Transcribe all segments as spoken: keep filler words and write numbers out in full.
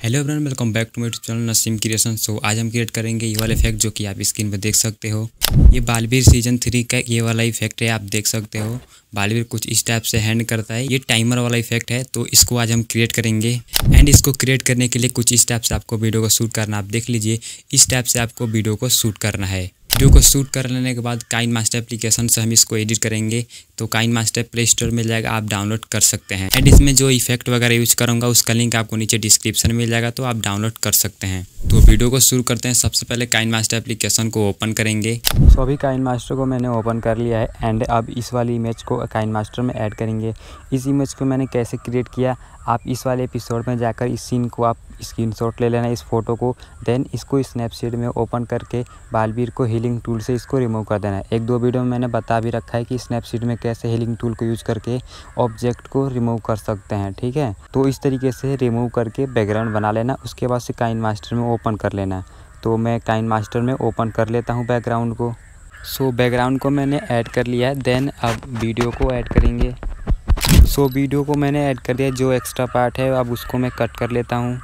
Hello everyone, welcome back to my channel Naseem creation. So आज हम create करेंगे ये वाला इफेक्ट जो कि आप स्क्रीन पर देख सकते हो। ये बालवीर सीजन थ्री का ये वाला इफेक्ट है, आप देख सकते हो। बालवीर कुछ इस टाइप से हैंड करता है। ये टाइमर वाला इफेक्ट है, तो इसको आज हम क्रिएट करेंगे। एंड इसको क्रिएट करने के लिए कुछ इस टाइप से आपको वीडियो को शूट करना, आप देख लीजिए। इस टाइप से आपको वीडियो को शूट करना है। वीडियो को शूट कर लेने के बाद काइन मास्टर एप्लीकेशन से हम इसको एडिट करेंगे। तो काइन मास्टर प्ले स्टोर में जाएगा, आप डाउनलोड कर सकते हैं। एंड इसमें जो इफेक्ट वगैरह यूज करूँगा उसका लिंक आपको नीचे डिस्क्रिप्शन में मिल जाएगा, तो आप डाउनलोड कर सकते हैं। तो वीडियो को शुरू करते हैं। सबसे पहले काइन मास्टर एप्लीकेशन को ओपन करेंगे। सो अभी काइन मास्टर को मैंने ओपन कर लिया है। एंड अब इस वाली इमेज को काइन मास्टर में ऐड करेंगे। इस इमेज को मैंने कैसे क्रिएट किया, आप इस वाले एपिसोड में जाकर इस सीन को आप स्क्रीनशॉट ले लेना, इस फोटो को। देन इसको स्नैपसीड में ओपन करके बालवीर को हीलिंग टूल से इसको रिमूव कर देना है। एक दो वीडियो में मैंने बता भी रखा है कि स्नैपसीड में कैसे हीलिंग टूल को यूज करके ऑब्जेक्ट को रिमूव कर सकते हैं, ठीक है। तो इस तरीके से रिमूव करके बैकग्राउंड बना लेना। उसके बाद से काइन मास्टर में ओपन कर लेना है। तो मैं काइन मास्टर में ओपन कर लेता हूँ बैकग्राउंड को। सो so, बैकग्राउंड को मैंने ऐड कर लिया है। देन अब वीडियो को ऐड करेंगे। सो so, वीडियो को मैंने ऐड कर दिया। जो एक्स्ट्रा पार्ट है अब उसको मैं कट कर लेता हूँ।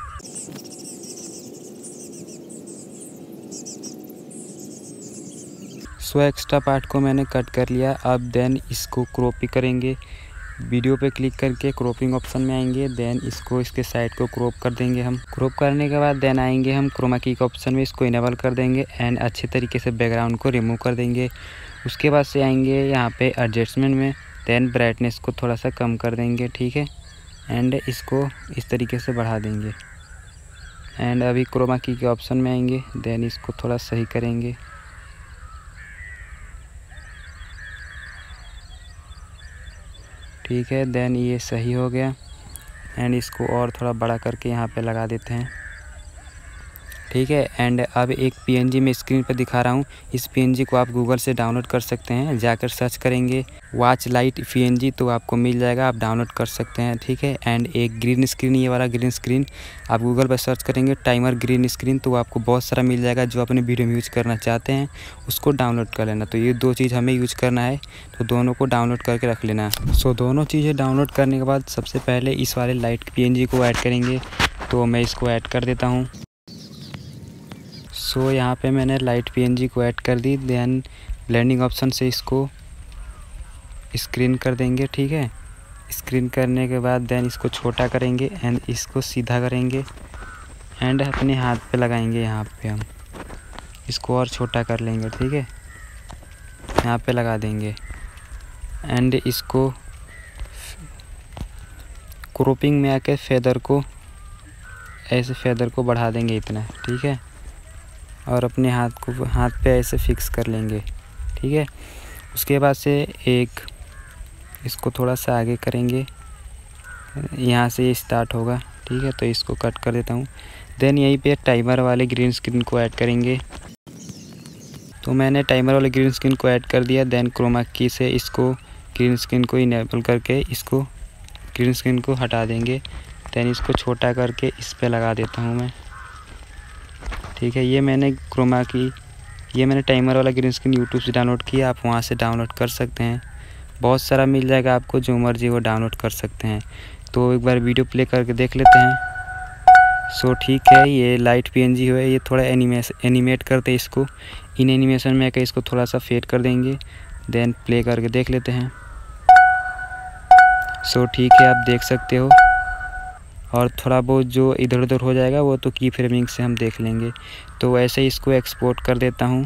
सो so, एक्स्ट्रा पार्ट को मैंने कट कर लिया। अब देन इसको क्रॉप करेंगे। वीडियो पे क्लिक करके क्रॉपिंग ऑप्शन में आएंगे। देन इसको इसके साइड को क्रॉप कर देंगे हम। क्रॉप करने के बाद देन आएंगे हम क्रोमा की के ऑप्शन में, इसको इनेबल कर देंगे। एंड अच्छे तरीके से बैकग्राउंड को रिमूव कर देंगे। उसके बाद से आएंगे यहाँ पे एडजस्टमेंट में। देन ब्राइटनेस को थोड़ा सा कम कर देंगे, ठीक है। एंड इसको इस तरीके से बढ़ा देंगे। एंड अभी क्रोमा की के ऑप्शन में आएंगे। देन इसको थोड़ा सही करेंगे। ठीक है, देन ये सही हो गया। एंड इसको और थोड़ा बड़ा करके यहाँ पे लगा देते हैं, ठीक है। एंड अब एक पीएनजी में स्क्रीन पर दिखा रहा हूँ। इस पीएनजी को आप गूगल से डाउनलोड कर सकते हैं। जाकर सर्च करेंगे वॉच लाइट पीएनजी, तो आपको मिल जाएगा, आप डाउनलोड कर सकते हैं, ठीक है। एंड एक ग्रीन स्क्रीन, ये वाला ग्रीन स्क्रीन आप गूगल पर सर्च करेंगे टाइमर ग्रीन स्क्रीन, तो आपको बहुत सारा मिल जाएगा। जो अपने वीडियो में यूज करना चाहते हैं उसको डाउनलोड कर लेना। तो ये दो चीज़ हमें यूज करना है, तो दोनों को डाउनलोड करके रख लेना। सो दोनों चीज़ें डाउनलोड करने के बाद सबसे पहले इस वाले लाइट पीएनजी को ऐड करेंगे। तो मैं इसको ऐड कर देता हूँ। सो so, यहाँ पे मैंने लाइट पीएनजी को ऐड कर दी। देन ब्लेंडिंग ऑप्शन से इसको स्क्रीन कर देंगे, ठीक है। स्क्रीन करने के बाद देन इसको छोटा करेंगे एंड इसको सीधा करेंगे। एंड अपने हाथ पे लगाएंगे। यहाँ पे हम इसको और छोटा कर लेंगे, ठीक है। यहाँ पे लगा देंगे। एंड इसको क्रॉपिंग में आके फेदर को ऐसे फेदर को बढ़ा देंगे इतना, ठीक है। और अपने हाथ को हाथ पे ऐसे फिक्स कर लेंगे, ठीक है। उसके बाद से एक इसको थोड़ा सा आगे करेंगे, यहाँ से ये स्टार्ट होगा, ठीक है। तो इसको कट कर देता हूँ। देन यहीं पे टाइमर वाले ग्रीन स्क्रीन को ऐड करेंगे। तो मैंने टाइमर वाले ग्रीन स्क्रीन को ऐड कर दिया। देन क्रोमा की से इसको ग्रीन स्क्रीन को इनेबल करके इसको ग्रीन स्क्रीन को हटा देंगे। देन इसको छोटा करके इस पर लगा देता हूँ मैं, ठीक है। ये मैंने क्रोमा की ये मैंने टाइमर वाला ग्रीन स्क्रीन यूट्यूब से डाउनलोड किया, आप वहाँ से डाउनलोड कर सकते हैं। बहुत सारा मिल जाएगा आपको, जो मर्जी वो डाउनलोड कर सकते हैं। तो एक बार वीडियो प्ले करके देख लेते हैं। सो ठीक है, ये लाइट पीएनजी है, ये थोड़ा एनिमेस एनिमेट करते हैं इसको। इन एनिमेशन में आकर इसको थोड़ा सा फेड कर देंगे। देन प्ले करके देख लेते हैं। सो ठीक है, आप देख सकते हो। और थोड़ा बहुत जो इधर उधर हो जाएगा वो तो की फ्रेमिंग से हम देख लेंगे। तो ऐसे ही इसको एक्सपोर्ट कर देता हूँ।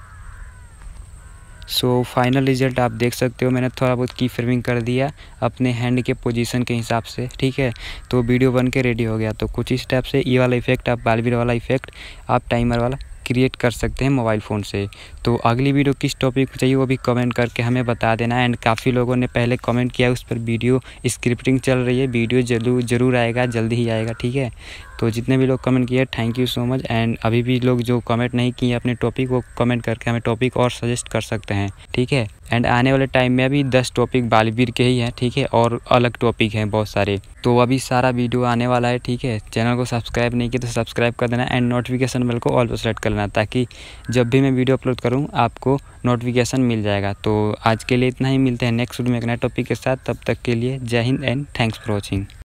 सो फाइनल रिजल्ट आप देख सकते हो। मैंने थोड़ा बहुत की फ्रेमिंग कर दिया अपने हैंड के पोजीशन के हिसाब से, ठीक है। तो वीडियो बन के रेडी हो गया। तो कुछ इस टाइप से ये वाला इफेक्ट, आप बालवीर वाला इफेक्ट आप टाइमर वाला क्रिएट कर सकते हैं मोबाइल फ़ोन से। तो अगली वीडियो किस टॉपिक पर चाहिए वो भी कमेंट करके हमें बता देना। एंड काफ़ी लोगों ने पहले कमेंट किया, उस पर वीडियो स्क्रिप्टिंग चल रही है। वीडियो जरूर ज़रूर आएगा, जल्दी ही आएगा, ठीक है। तो जितने भी लोग कमेंट किए thank you so much. And अभी भी लोग जो कमेंट नहीं किए अपने टॉपिक, वो कमेंट करके हमें टॉपिक और सजेस्ट कर सकते हैं, ठीक है। एंड आने वाले टाइम में अभी दस टॉपिक बालवीर के ही हैं, ठीक है। और अलग टॉपिक हैं बहुत सारे। तो अभी सारा वीडियो आने वाला है, ठीक है। चैनल को सब्सक्राइब नहीं किया तो सब्सक्राइब कर देना। एंड नोटिफिकेशन बेल को ऑल पर सेलेक्ट कर लेना, ताकि जब भी मैं वीडियो अपलोड करूँ आपको नोटिफिकेशन मिल जाएगा। तो आज के लिए इतना ही, मिलते हैं नेक्स्ट वीडियो में एक नए टॉपिक के साथ। तब तक के लिए Jai Hind and thanks for watching.